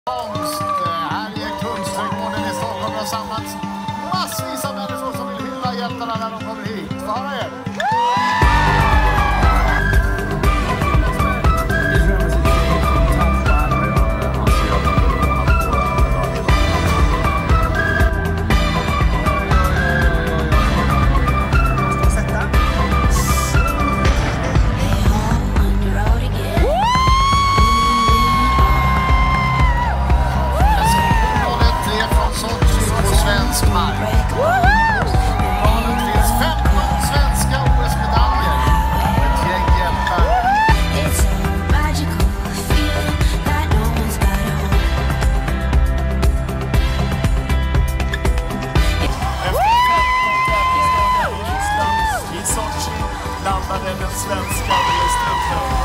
Här är Kungsträdgården i Stockholm och samlats massvis av människor som vill hylla hjältarna när de kommer hit. Få höra er! Svensk mark. Planen finns 15 svenska OS-medaljer och ett gäng hjältar. Efter 15 tävlingsdagar i Ryssland, i Sochi, landade den svenska OS-truppen.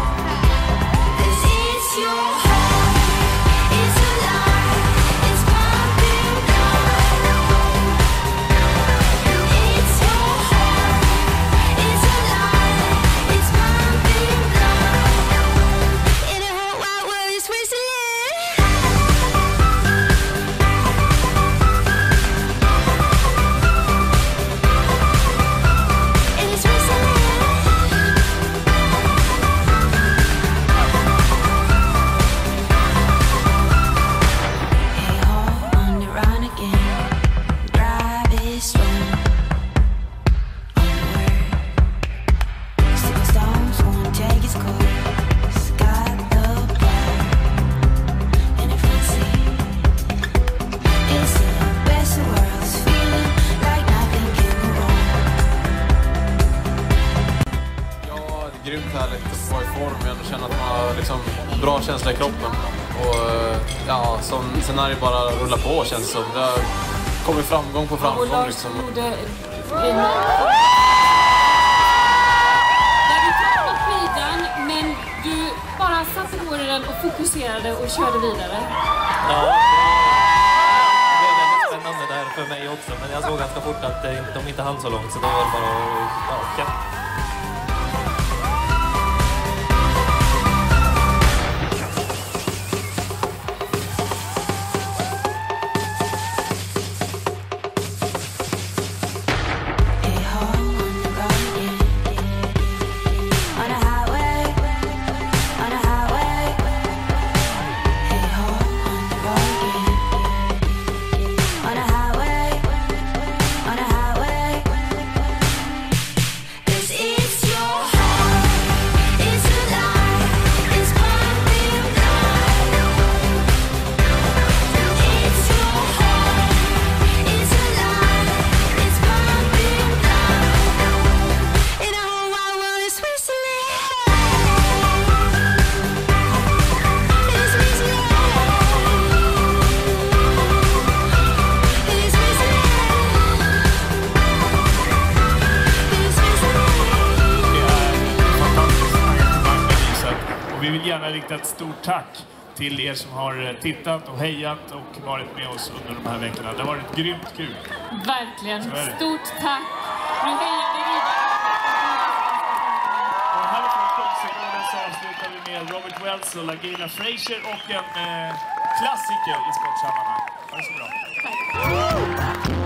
Grymt härligt att vara i form igen och känna att man har liksom bra känsla i kroppen. Och ja, sen är det bara att rulla på, känns som. Det har kommit framgång på framgång. Och Lars liksom. Där du tappade skidan, men du bara satte på den och fokuserade och körde vidare. Ja, det blev väldigt spännande där för mig också. Men jag såg ganska fort att de inte hann så långt, så då var det bara att ja. Vi vill gärna rikta ett stort tack till er som har tittat och hejat och varit med oss under de här veckorna. Det har varit grymt kul. Verkligen. Stort tack. Nu hejar vi vidare. Och härifrån Kungsträdgården så avslutar vi med Robert Wells och Lagina Frazier och en klassiker i sportsammanhang. Ha det så bra. Tack.